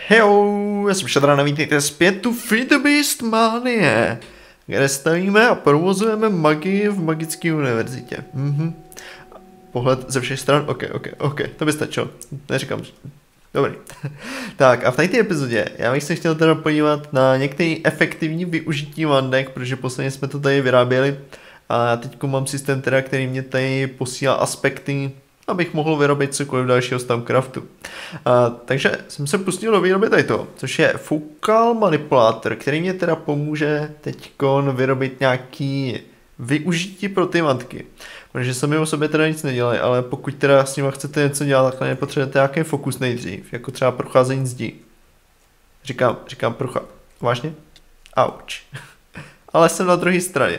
Hejo, já jsem Šadrán a vítejte zpět tu Feed the Beast Manie, kde stavíme a provozujeme magii v magické univerzitě. Pohled ze všech stran, ok, to by stačilo, neříkám, dobrý. Tak a v této epizodě já bych se chtěl teda podívat na některé efektivní využití vandek, protože posledně jsme to tady vyráběli a teď mám systém teda, který mě tady posílá aspekty, abych mohl vyrobit cokoliv dalšího z Tamecraftu. Takže jsem se pustil do výroby tady toho, což je Focal Manipulátor, který mě teda pomůže teďkon vyrobit nějaký využití pro ty vantky. Protože sami o sobě teda nic nedělají, ale pokud teda s nimi chcete něco dělat, takhle nepotřebujete nějaký fokus nejdřív, jako třeba procházení zdí. Říkám vážně? Auč. Ale jsem na druhé straně.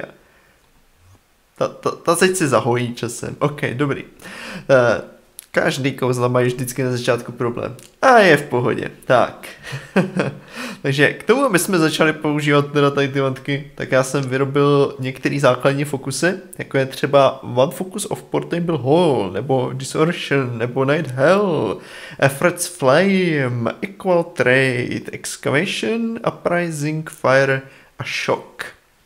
Ta teď si zahojí časem. Ok, dobrý. Každý kouzla mají vždycky na začátku problém. A je v pohodě. Tak. Takže k tomu, aby jsme začali používat teda tady ty vantky, tak já jsem vyrobil některé základní fokusy, jako je třeba One Focus of Portable Hole, nebo Distortion, nebo Night Hell, Efforts Flame, Equal Trade, Excavation, Uprising, Fire a Shock.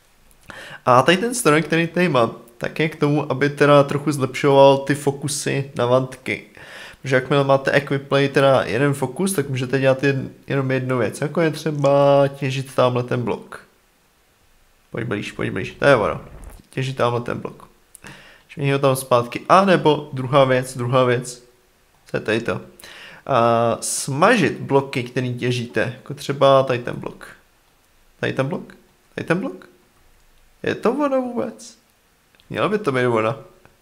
A tady ten stroj, který tady mám, tak je k tomu, aby teda trochu zlepšoval ty fokusy na vantky. Protože jakmile máte equiplay teda jeden fokus, tak můžete dělat jenom jednu věc, jako je třeba těžit tamhle ten blok. Pojď blíž, to je ono. Těžit tamhle ten blok. Švihni ho tam zpátky. A nebo druhá věc, co je tady to. Smažit bloky, který těžíte, jako třeba tady ten blok. Tady ten blok. Je to ono vůbec? Mělo by to být ono.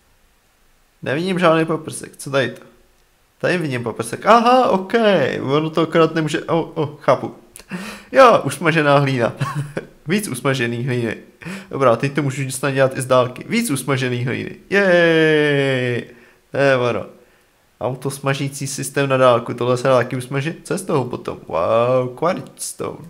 Nevidím žádný paprsek, co tady to? Tady vidím paprsek, aha, ok, ono to akorát nemůže, chápu. Jo, usmažená hlína. Víc usmažený hlíny. Dobrá, teď to můžu snad dělat i z dálky. Víc usmažený hlíny, jej. To je ono. Autosmažící systém na dálku, tohle se dá taky usmažit? Co je z toho potom? Wow, quartzstone.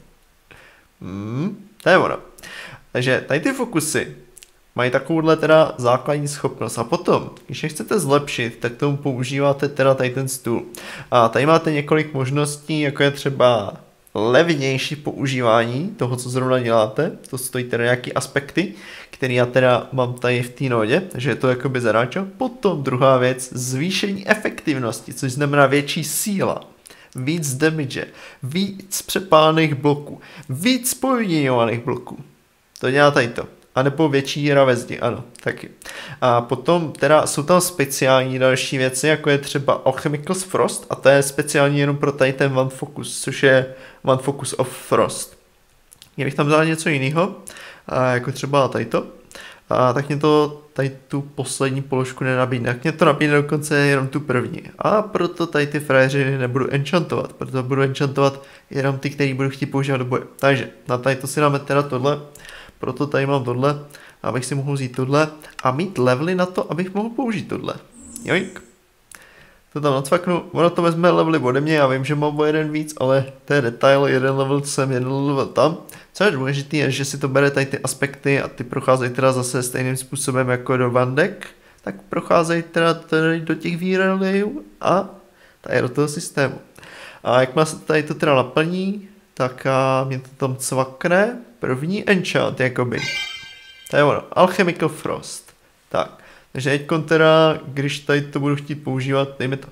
To je ono. Takže tady ty fokusy mají takovouhle teda základní schopnost a potom, když je chcete zlepšit, tak tomu používáte teda tady ten stůl. A tady máte několik možností, jako je třeba levnější používání toho, co zrovna děláte. To stojí teda nějaký aspekty, které já teda mám tady v té nodě, takže je to jakoby zadáčo. Potom druhá věc, zvýšení efektivnosti, což znamená větší síla. Víc damage, víc přepálených bloků, víc spojňovaných bloků. To dělá tady to. A nebo větší díra ve zdi, ano, taky. A potom teda jsou tam speciální další věci, jako je třeba Alchemical's Frost, a to je speciální jenom pro tady ten One Focus, což je One Focus of Frost. Kdybych tam dal něco jiného, jako třeba tady to, tak mě to tady tu poslední položku nenabídne, tak mě to nabídne dokonce jenom tu první. A proto tady ty frajeři nebudu enchantovat, proto budu enchantovat jenom ty, který budu chtít používat do boje. Takže na tady to si dáme teda tohle. Proto tady mám tohle, abych si mohl vzít tohle a mít levely na to, abych mohl použít tohle. Joink. To tam nacvaknu, ono to vezme levely ode mě, já vím, že mám o jeden víc, ale to je detail, jeden level sem, jeden level tam. Co je důležité, je, že si to bere tady ty aspekty a ty procházejí teda zase stejným způsobem jako do vandek, tak procházejí teda tady do těch výrelejů a tady do toho systému. A jakmile se tady to teda naplní, tak mě to tam cvakne. První enchant, jakoby. To je ono, Alchemical Frost. Tak, takže teďkon teda, když tady to budu chtít používat, dejme to.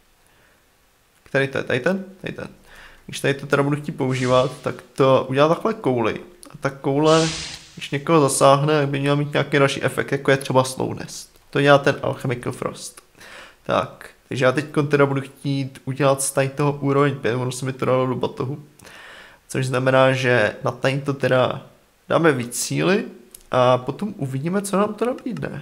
Který to je? Tady ten? Když tady to teda budu chtít používat, tak to udělá takhle kouli. A ta koule, když někoho zasáhne, by měla mít nějaký další efekt, jako je třeba Slowness. To dělá ten Alchemical Frost. Tak, takže já teďkon teda budu chtít udělat z tady toho úroveň 5, ono se mi to dalo do batohu. Což znamená, že na tady to teda dáme víc síly a potom uvidíme, co nám to nabídne.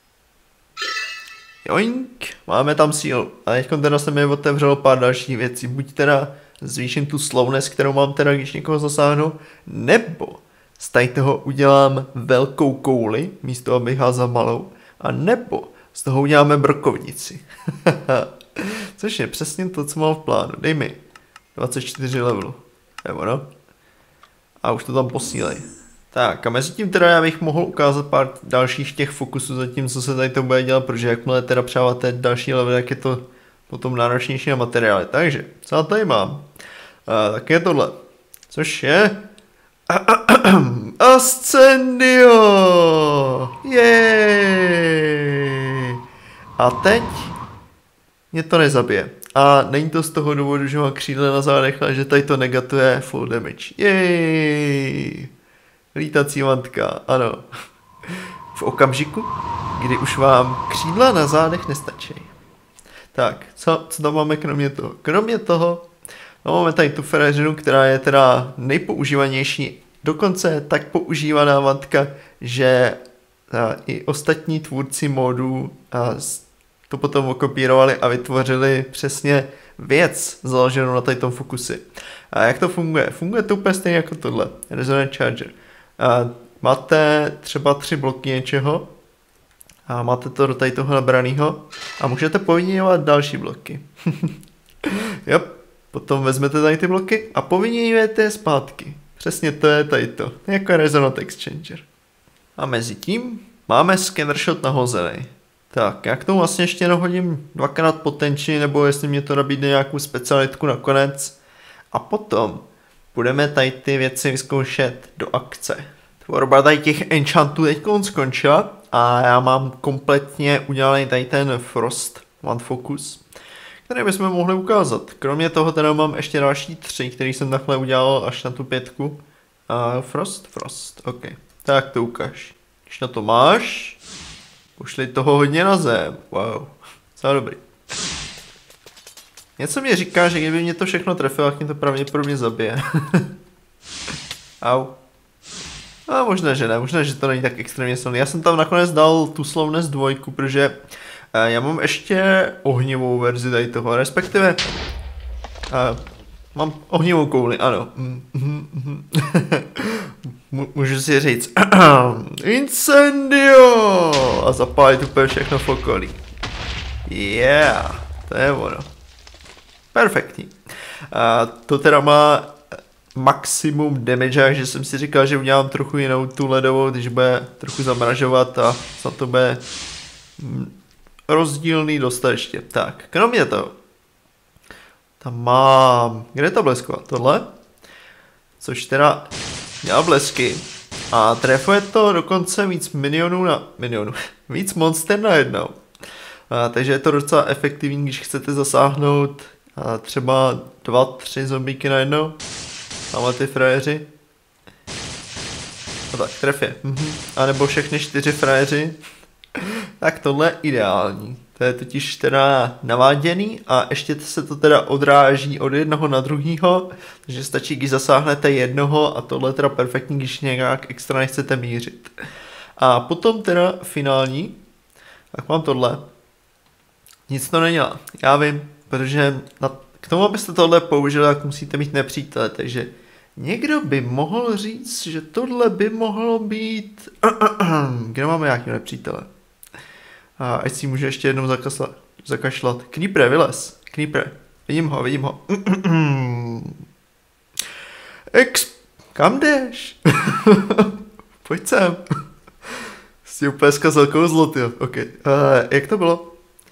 Joink, máme tam sílu. A teď teda se mi otevřelo pár dalších věcí. Buď teda zvýším tu slowness, kterou mám teda, když někoho zasáhnu, nebo z tady toho udělám velkou kouli, místo abych házal malou, a nebo z toho uděláme brokovnici. Což je přesně to, co mám v plánu. Dej mi 24 levelu. Nebo no. A už to tam posílej. Tak a mezi tím teda já bych mohl ukázat pár dalších těch fokusů zatím, co se tady to bude dělat, protože jakmile teda přidáváte další level, jak je to potom náročnější na materiály. Takže, co já tady mám? A tak je tohle. Což je... Ascendio! Jej! A teď mě to nezabije. A není to z toho důvodu, že mám křídle na zádech, ale že tady to negatuje full damage. Jej! Lítací vantka, ano. V okamžiku, kdy už vám křídla na zádech nestačí. Tak, co tam máme kromě toho? Kromě toho, máme tady tu frajeřinu, která je teda nejpoužívanější, dokonce tak používaná vantka, že i ostatní tvůrci modů to potom okopírovali a vytvořili přesně věc založenou na tady tom fokusy. A jak to funguje? Funguje to úplně stejně jako tohle. Resonant Charger. Máte třeba 3 bloky něčeho a máte to do tady toho nabranýho a můžete povyměňovat další bloky. Yep. Potom vezmete tady ty bloky a povyměňujete je zpátky. Přesně to je tady to. Jako Resonant Exchanger. A mezi tím máme scanner shot nahozený. Tak, já k tomu vlastně ještě nahodím 2x potenči, nebo jestli mě to nabídne nějakou specialitku nakonec. A potom budeme tady ty věci vyzkoušet do akce. Tvorba tady těch enchantů teď skončila a já mám kompletně udělaný tady ten Frost One Focus, který bychom mohli ukázat. Kromě toho teda mám ještě další 3, který jsem takhle udělal až na tu 5. Frost, ok. Tak to ukáž. Když na to máš, pošli toho hodně na zem. Wow, docela dobrý. Něco mě říká, že kdyby mě to všechno trefilo, tak mě to pravděpodobně zabije. Au. A možná, že ne, možná, že to není tak extrémně silný. Já jsem tam nakonec dal tu Slowness 2, protože já mám ještě ohnivou verzi tady toho, respektive mám ohnivou kouli, ano. Můžu si říct Incendio! A zapálit úplně všechno v okolí. Yeah, to je ono. Perfektní. To teda má maximum damage, takže jsem si říkal, že udělám trochu jinou tu ledovou, když bude trochu zamražovat a za to bude rozdílný dostat ještě. Tak, kromě toho, tam mám, kde je ta blesková? Tohle? Což teda dělá blesky a trefuje to dokonce víc víc monster na jednou. Takže je to docela efektivní, když chcete zasáhnout třeba 2-3 zombíky na jednou. Tamhle ty frajeři. No tak, trefě. A nebo všechny 4 frajeři. Tak tohle je ideální. To je totiž teda naváděný a ještě se to teda odráží od jednoho na druhýho. Takže stačí, když zasáhnete jednoho a tohle je teda perfektní, když nějak extra nechcete mířit. A potom teda finální. Tak mám tohle. Nic to nedělá. Já vím, protože k tomu, abyste tohle použili, tak musíte mít nepřítele, takže někdo by mohl říct, že tohle by mohlo být... Kde máme nějaký nepřítele? Ať si může ještě jednou zakašlat. Creeper, vylez. Creeper. Vidím ho. Kam jdeš? Pojď sem. Jsi úplně zkazal kouzlo, tyjo. Ok. Jak to bylo?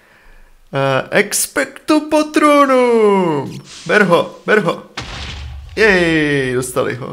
Expecto Patronum! Ber ho. Jej, dostali ho.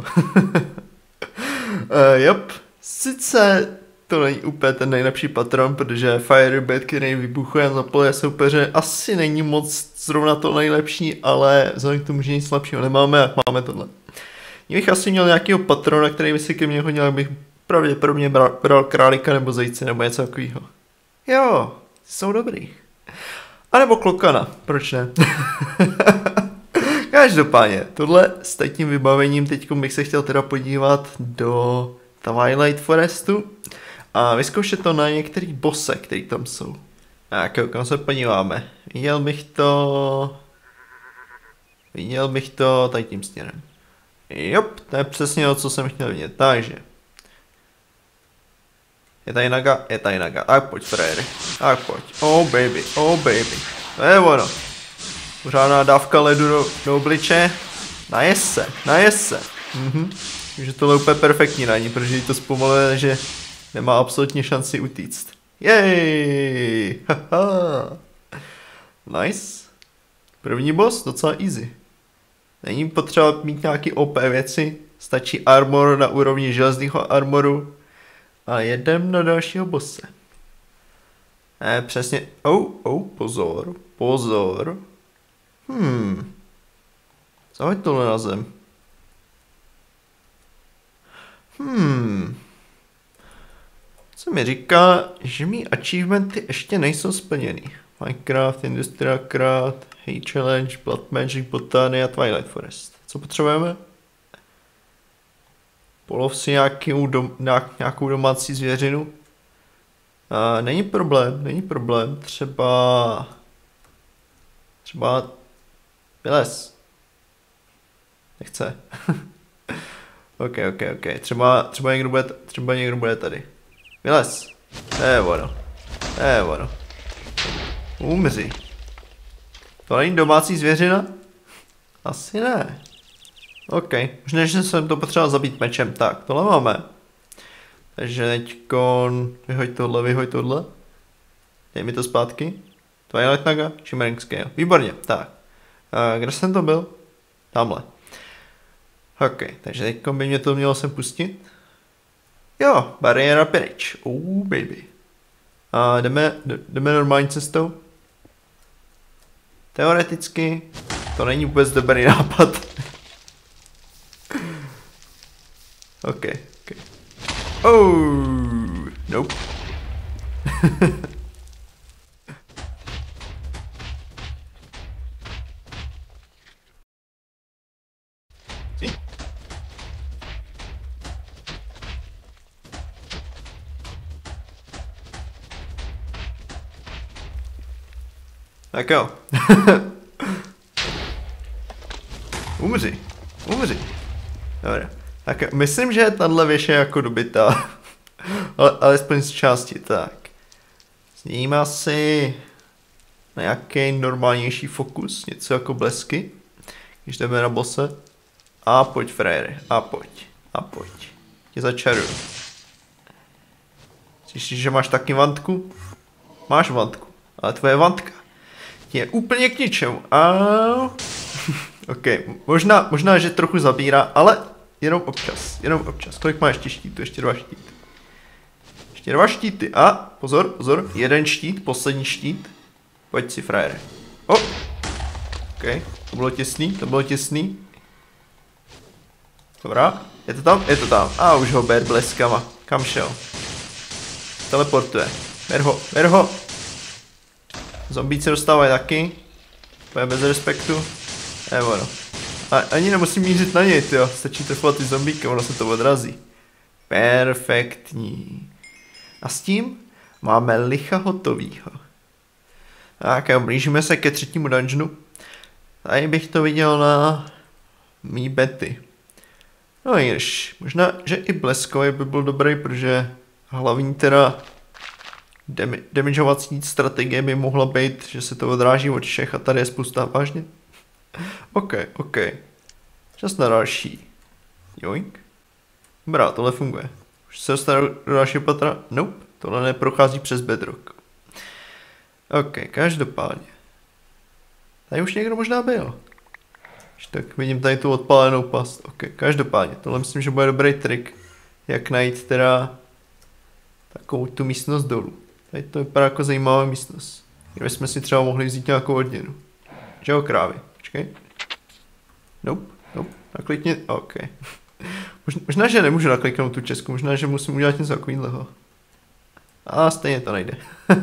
Jop, sice to není úplně ten nejlepší patron, protože Firebird, který vybuchuje a zapaluje soupeře, asi není moc zrovna to nejlepší, ale vzhledem k tomu, že nic lepšího nemáme, jak máme tohle. Kdybych asi měl nějakého patrona, který by si ke mně hodil, bych pravděpodobně bral králíka nebo zajíce nebo něco takového. Jo, jsou dobrý. A nebo klokana, proč ne? Každopádně, tohle s tím vybavením teď bych se chtěl teda podívat do Twilight Forestu a vyzkoušet to na některých bosse, který tam jsou. Tak jo, kam se podíváme. Viděl bych to tady tím směrem. Jop, to je přesně o co jsem chtěl vidět, takže. Je tady naga, tak pojď frajery, tak pojď, oh baby, to je ono. Pořádná dávka ledu do obliče, najes se. Takže tohle je úplně perfektní na ní, protože jí to zpomaluje, že nemá absolutně šanci utíct. Jej, haha. Nice. První boss, docela easy. Není potřeba mít nějaký OP věci, stačí armor na úrovni železného armoru a jedem na dalšího bosse. Přesně, pozor, pozor. Zahoď tohle na zem. Co mi říká, že mý achievementy ještě nejsou splněný. Minecraft, Industrial Craft, Hey Challenge, Blood Magic, Botany a Twilight Forest. Co potřebujeme? Polov si nějakou domácí zvěřinu. Není problém. Třeba vylez. Nechce. Ok. Třeba někdo bude tady. Vylez. Ono. Umři. To není domácí zvěřina? Asi ne. Ok, možná, že jsem to potřeboval zabít mečem. Tak, tohle máme. Takže teďkon... Vyhoď tohle. Dej mi to zpátky. Twilight Naga, Shimmering Scale. Výborně, tak. Kde jsem to byl? Tamhle. Ok, takže teďkon by mě to mělo sem pustit. Jo, bariéra pryč. Baby. Jdeme normální cestou. Teoreticky to není vůbec dobrý nápad. Ok. Nope. Tak jo. Umři. Dobré. Tak myslím, že tahle věž je jako dobytá. Alespoň z části, tak. Snímá si nějaký normálnější fokus, něco jako blesky. Když jdeme na bose. A pojď, frajere, a pojď. Tě začaruju. Slyšíš, že máš taky vantku? Máš vantku, ale tvoje vantka je úplně k ničemu. Ok, možná, že trochu zabírá, ale jenom občas. Kolik má ještě štítů? Ještě 2 štíty. Ještě 2 štíty. A, pozor, jeden štít, poslední štít. Pojď si, frajere. Ok, to bylo těsný. Dobrá, je to tam. A už ho ber bleskama. Kam šel? Teleportuje. Ber ho. Zombíci dostávají taky. To je bez respektu. Ono. A ani nemusím mířit na něj, jo. Stačí trefovat ty zombíky, ono se to odrazí. Perfektní. A s tím máme licha hotovýho. Tak jo, blížíme se ke 3. dungeonu. Tady bych to viděl na mý bety. No již, možná, že i bleskový by byl dobrý, protože hlavní teda damageovací strategie by mohla být, že se to odráží od všech a tady je spousta vážně. Ok. Čas na další. Joink. Dobrá, tohle funguje. Už se dostane do dalšího patra? Nope, tohle neprochází přes bedrock. Ok, každopádně. Tady už někdo možná byl. Tak vidím tady tu odpálenou past. Ok, každopádně, tohle myslím, že bude dobrý trik. Jak najít teda takovou tu místnost dolů. Tady to vypadá jako zajímavá místnost. Kde jsme si třeba mohli vzít nějakou odměnu. Čeho krávy? Počkej. Nope. Naklikni. Ok. Možná, že nemůžu nakliknout tu česku. Možná, že musím udělat něco takového. A stejně to nejde.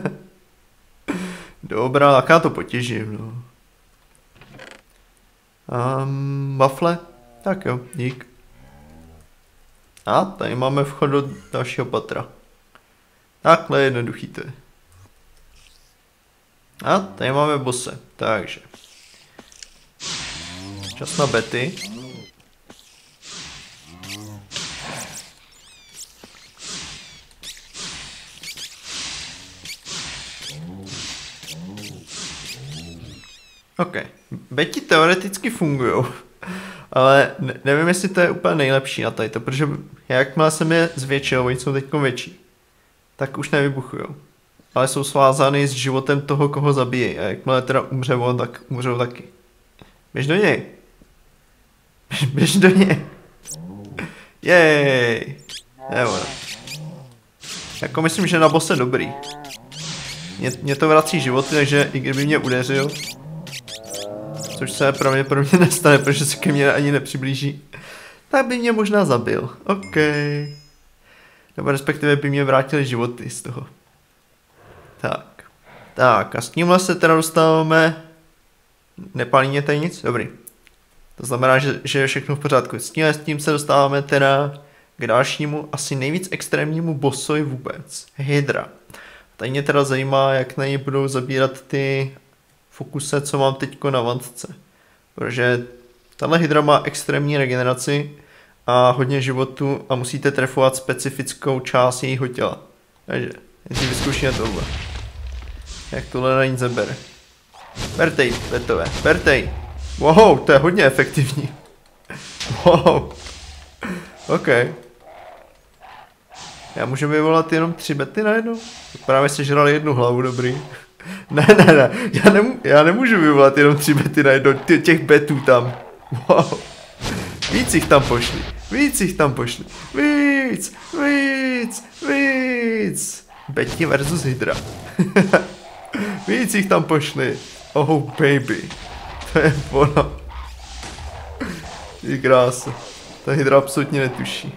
Dobrá, tak já to potěžím, no. Wafle? Tak jo, dík. A tady máme vchod do dalšího patra. Takhle jednoduchý to je. A tady máme bose, takže. Čas na bety. Ok, beti teoreticky fungujou, ale nevím, jestli to je úplně nejlepší na tady to, protože jakmile jsem je zvětšil, oni jsou teďko větší, tak už nevybuchujou. Ale jsou svázány s životem toho, koho zabíjí a jakmile teda umře on, tak umřou taky. Běž do něj. běž do něj. Jej. Nebo. Jako myslím, že na bosse dobrý. Mě to vrací životy, takže i kdyby mě udeřil, což se pravděpodobně nestane, protože se ke mně ani nepřiblíží, tak by mě možná zabil. OK. Nebo respektive by mě vrátili životy z toho. Tak. Tak a s tímhle se teda dostáváme. Nepálí mě tady nic? Dobrý. To znamená, že je všechno v pořádku. S tím se dostáváme teda k dalšímu, asi nejvíc extrémnímu bossovi vůbec. Hydra. Tady mě teda zajímá, jak na něj budou zabírat ty fokuse, co mám teďko na vantce. Protože tahle hydra má extrémní regeneraci a hodně životu a musíte trefovat specifickou část jejího těla. Takže, jestli vyzkoušíme tohle. Jak tohle na ní zabere. Bertej, betové, bertej. Wow, to je hodně efektivní. Wow. OK. Já můžu vyvolat jenom 3 bety najednou? Právě sežrali jednu hlavu, dobrý. Ne, já nemůžu vyvolat jenom 3 bety najednou, těch betů tam. Wow. Víc jich tam pošli, víc jich tam pošli. Víc. Betty versus Hydra. Víc jich tam pošli. Oh baby. To je ono. Je krása. Ta Hydra absolutně netuší.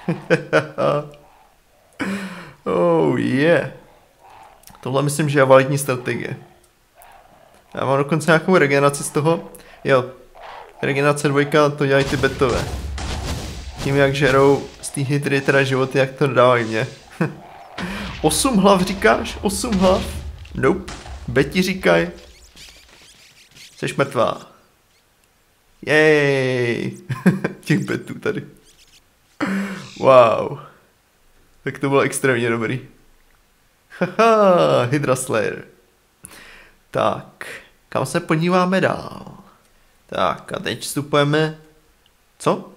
Oh yeah. Tohle myslím, že je validní strategie. Já mám dokonce nějakou regeneraci z toho. Jo. Regenerace 2, to dělají ty betové. Tím jak žerou z té Hydry teda životy, jak to dávají mě. 8 hlav říkáš? 8 hlav? Nope. Betty říkaj. Jsi mrtvá. Jej. Těch betů tady. Wow. Tak to bylo extrémně dobrý. Haha, Hydra Slayer. Tak, kam se podíváme dál? Tak, a teď vstupujeme... Co?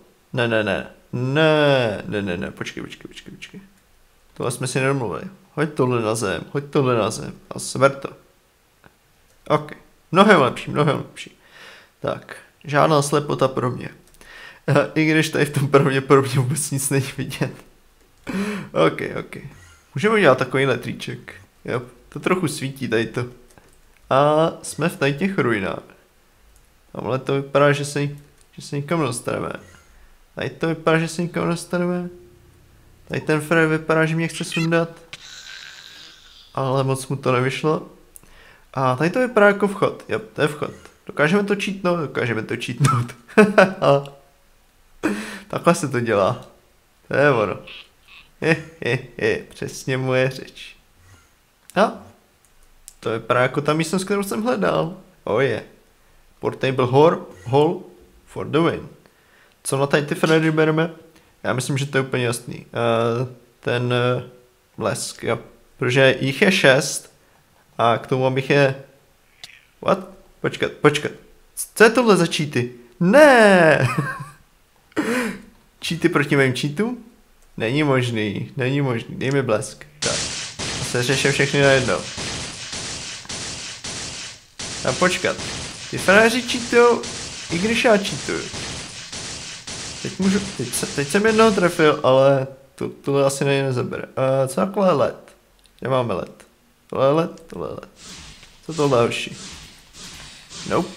Ne, počkej. Tohle jsme si nedomluvili. Hoď tohle na zem a sver to. OK, mnohem lepší. Tak, žádná slepota pro mě. I když tady v tom pravděpodobně vůbec nic není vidět. OK. Můžeme udělat takovýhle triček. Jo, to trochu svítí tady to. A jsme v tady těch ruinách. Tamhle to vypadá, že se nikam dostaneme. Tady to vypadá, že se nikam dostaneme. Tady ten Fred vypadá, že mě chce sundat. Ale moc mu to nevyšlo. A tady to vypadá jako vchod. Jo, to je vchod. Dokážeme to cheatnout. Takhle se to dělá. To je ono. Přesně moje řeč. A to vypadá jako ta místnost, kterou jsem hledal. Je. Portable hall for the win. Co na tady ty Freddy bereme? Já myslím, že to je úplně jasný. Ten blesk, jo. Protože jich je 6 a k tomu abych je... What? Počkat. Co je tohle za cheaty? Ne! Cheaty proti mým cheatům? Není možný. Dej mi blesk. Tak. Se řeším všechny najednou. A počkat. Ty frajeři cheatujou, i když já cheatuju. Teď jsem jednoho trefil, ale tohle asi nezabere. Co takhle led? Kde máme led? Tohle je led. Co tohle hoši? Nope.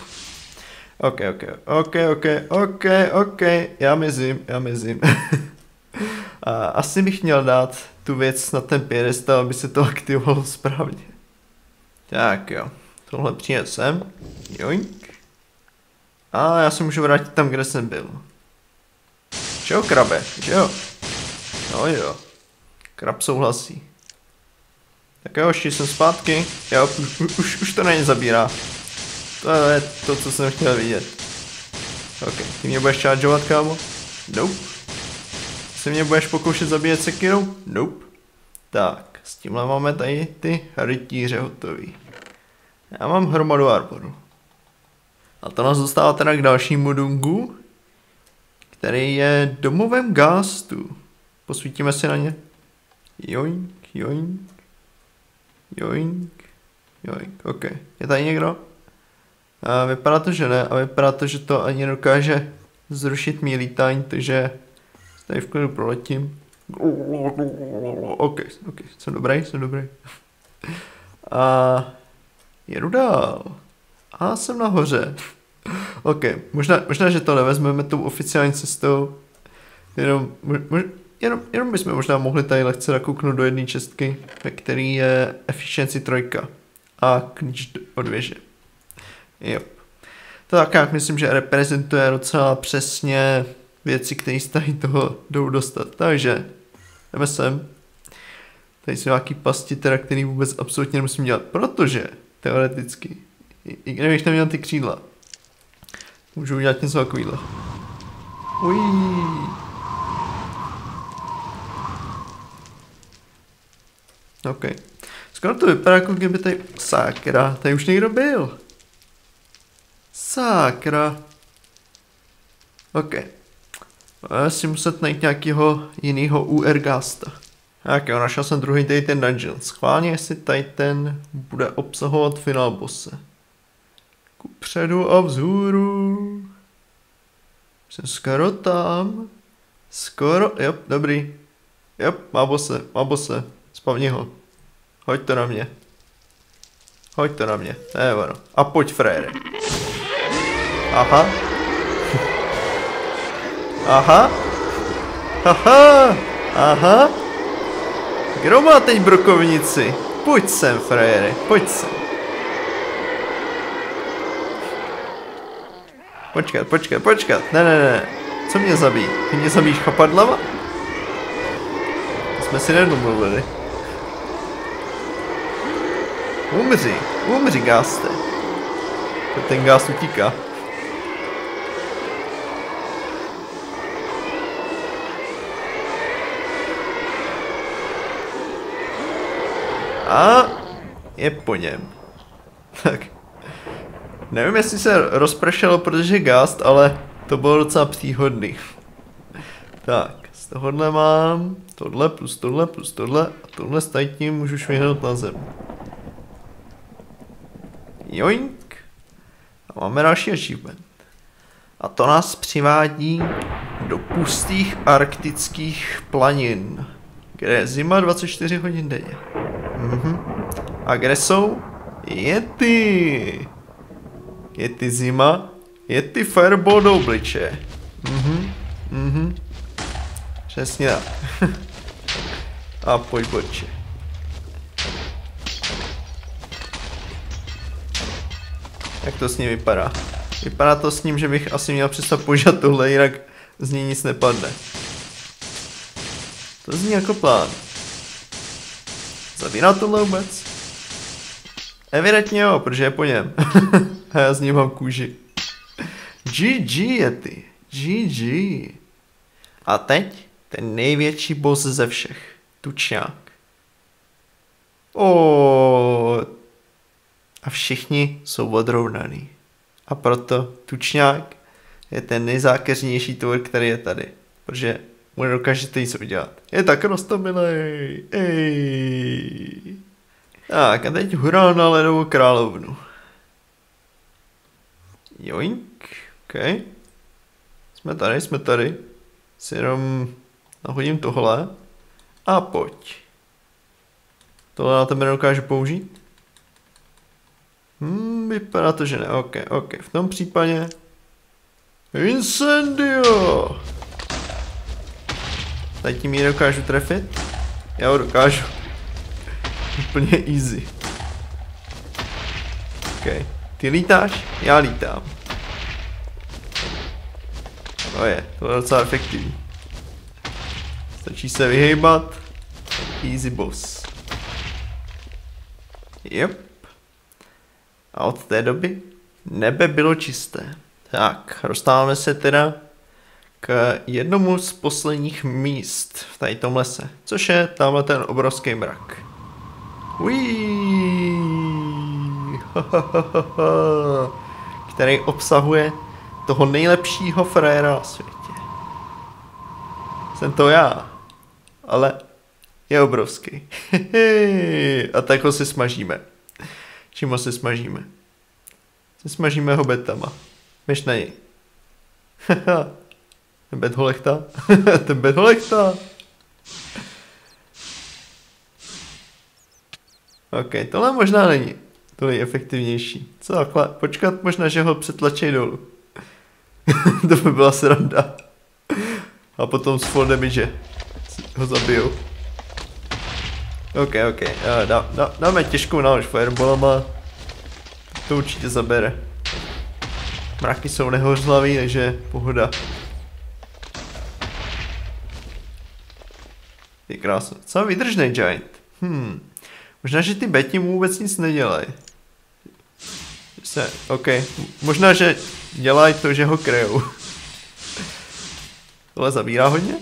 OK. Já mizím. Asi bych měl dát tu věc na ten piedestal, aby se to aktivovalo správně. Tak jo. Tohle přijde sem. Joink. A já se můžu vrátit tam, kde jsem byl. Čeho, krabe? Čeho? No jo. Krab souhlasí. Tak jo, jsem zpátky. Jo, už to na ně zabírá. To je to, co jsem chtěl vidět. OK, ty mě budeš chargeovat, kámo? Nope. Se mě budeš pokoušet zabíjet sekirou? Nope. Tak, s tímhle máme tady ty rytíře hotový. Já mám hromadu arboru. A to nás dostává teda k dalšímu dungu, který je domovem Ghastu. Posvítíme si na ně. Joink. OK. Je tady někdo? Vypadá to, že ne, a vypadá to, že to ani nedokáže zrušit mý lítání, takže tady v klidu proletím. OK, jsem dobrý. A jedu dál. A jsem nahoře. OK, možná, že to nevezmeme tou oficiální cestou. Jenom bychom možná mohli tady lehce nakouknout do jedné čestky, ve který je efficiency 3 a klíč od věže. Jo. To tak jak myslím, že reprezentuje docela přesně věci, které z tady toho jdou dostat. Takže jdeme sem. Tady jsou nějaký pasti, teda, který vůbec absolutně nemusím dělat, protože teoreticky, i kdybych neměl ty křídla, můžu udělat něco takovýhle. OK. Skoro to vypadá, jako kdyby tady... Sakra, tady už někdo byl. Sakra. OK. Já si muset najít nějakého jiného UR-gasta. Tak jo, našel jsem druhý tady ten dungeon. Schválně, jestli tady ten bude obsahovat finál bosse. Kupředu a vzhůru. Jsem skoro tam. Skoro, jo, dobrý. Jo, má bosse. Spavni ho. Hoď to na mě. To je ono. A pojď, frére. Aha. Kdo má teď brokovnici? Pojď sem, frére, pojď sem. Počkat. Ne. Co mě zabíjí? Ty mě zabíjíš chapadlama? To jsme si nedomluvili. Umři, gáste. To ten gás utíká. A je po něm. Tak. Nevím, jestli se rozpršelo, protože gást, ale to bylo docela příhodný. Tak, z tohohle mám tohle plus tohle a tohle s tím můžu švihnout na zem. Joink. A máme další achievement. A to nás přivádí do pustých arktických planin, kde je zima 24 hodin denně. A kde jsou Yeti. Yeti zima, Yeti fireball do obliče. Přesně tak. A pojď boče. Jak to s ním vypadá? Vypadá to s ním, že bych asi měl přestat používat tohle, jinak z ní nic nepadne. To zní jako plán. Zabírá tohle vůbec? Evidentně jo, protože je po něm. A já z ní mám kůži. GG Yeti. GG. A teď ten největší boss ze všech. Tučňák. A všichni jsou odrovnaný. A proto Tučňák je ten nejzákeřnější tvor, který je tady. Protože mu nedokážete nic udělat. Je tak roztomilej. Ej. Tak a teď hurá na ledovou královnu. Joink. OK. Jsme tady. Si jenom nahodím tohle. A pojď. Tohle na tebe nedokážu použít? Vypadá to, že ne. OK. V tom případě... Incendio! Tady tím ji dokážu trefit? Já ho dokážu. Úplně easy. OK. Ty lítáš? Já lítám. To je docela efektivní. Stačí se vyhejbat. Easy boss. Yep. A od té doby nebe bylo čisté. Tak, dostáváme se teda k jednomu z posledních míst v tady tom lese, což je tamhle ten obrovský mrak. Který obsahuje toho nejlepšího fréra na světě. Jsem to já, ale je obrovský. A tak ho si smažíme. Čím ho si smažíme? Smažíme ho betama. Běž na něj. Ten bedholechta. Ten bedholechta. OK, tohle možná není. To je efektivnější. Co takhle? Počkat možná, že ho přetlačej dolů. To by byla sranda. A potom s full damage ho zabijou. OK. Dáme těžkou nálož fireballama. To určitě zabere. Mraky jsou nehořlavý, takže pohoda. Je krásný. Co vydržnej giant? Možná, že ty beti mu vůbec nic nedělají. OK. Možná, že dělají to, že ho kryjou. Tohle zabírá hodně?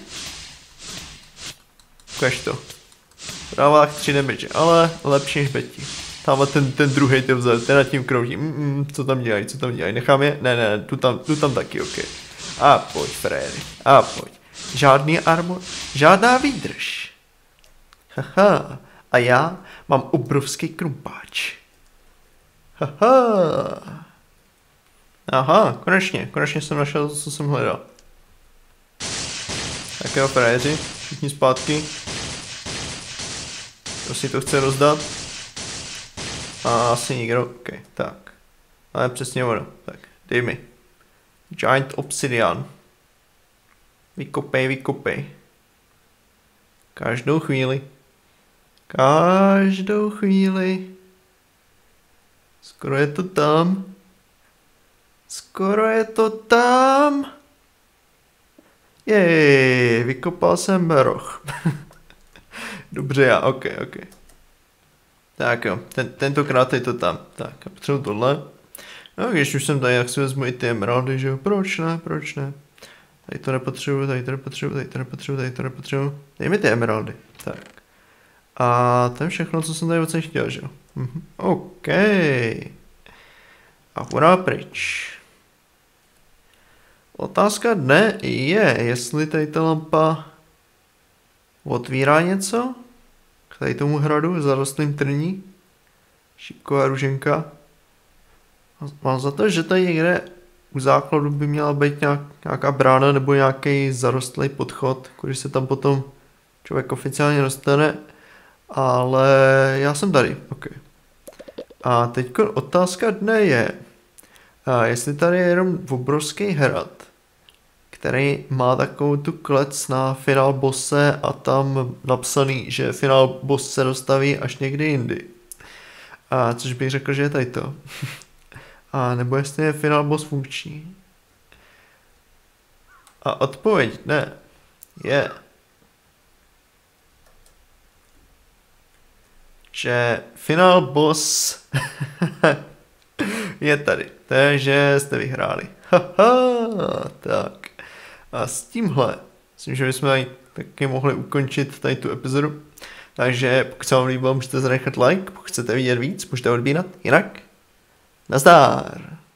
Ukaž to. Dává 3 damage, ale lepší než beti. Tamhle ten druhej to vzal, ten nad tím krouží. Co tam dělají? Nechám je? Ne, tu tam taky, OK. A pojď, fréry. A pojď. Žádný armor, žádná výdrž. Haha. A já mám obrovský krumpáč. Haha. Aha, konečně jsem našel to, co jsem hledal. Tak jo, fréři, všichni zpátky. Kdo si to chce rozdat? A asi nikdo, OK, tak. Ale přesně ono, tak, dej mi. Giant Obsidian. Vykopej. Každou chvíli. Skoro je to tam. Jej, vykopal jsem roh. Dobře, já, OK. Tak jo, tentokrát je to tam. Tak, a potřebuji tohle. No, když už jsem tady, jak si vezmu i ty emeraldy, že jo, proč ne. Tady to nepotřebuji. Dej mi ty emeraldy. Tak. A to je všechno, co jsem tady odsud chtěl, že jo. OK. A hurá pryč. Otázka dne je, jestli tady ta lampa otvírá něco k tady tomu hradu zarostlým trní. Šipková ruženka. Mám za to, že tady někde u základu by měla být nějaká brána nebo nějaký zarostlý podchod, když se tam potom člověk oficiálně dostane. Ale já jsem tady, OK. A teď otázka dne je, jestli tady je jenom obrovský hrad, který má takovou tu klec na final bosse a tam napsaný, že final boss se dostaví až někdy jindy. A což bych řekl, že je tady to. A nebo jestli je final boss funkční. A odpověď ne. Je. Že final boss je tady. Takže jste vyhráli. Tak. A s tímhle myslím, že bychom tady taky mohli ukončit tady tu epizodu. Takže pokud se vám líbilo, můžete zanechat like. Pokud chcete vidět víc, můžete odbírat. Jinak nazdar.